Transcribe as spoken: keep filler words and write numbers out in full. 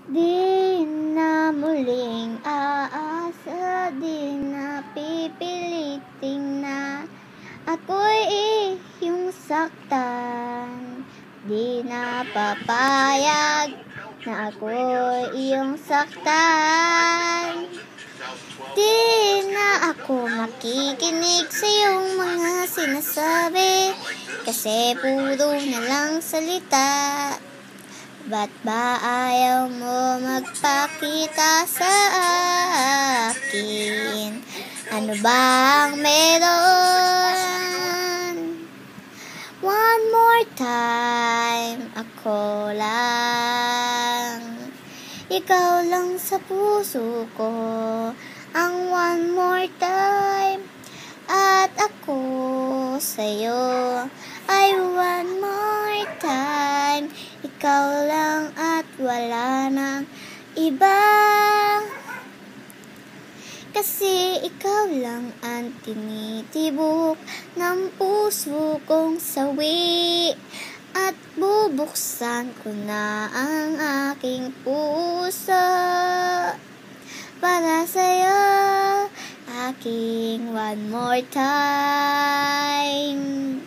Di na muling aasa, di na pipiliting na ako'y iyong saktan. Di na papayag na ako'y iyong saktan. Di na ako makikinig sa iyong mga sinasabi, kasi puro na lang salita. Ba't ba ayaw mo magpakita sa akin? Ano bang meron? One more time, ako lang. Ikaw lang sa puso ko, ang one more time. At ako sa'yo ay one more time. Ikaw lang at wala nang iba, kasi ikaw lang ang tinitibok ng puso kong sawi. At bubuksan ko na ang aking puso para sa'yo, aking one more time.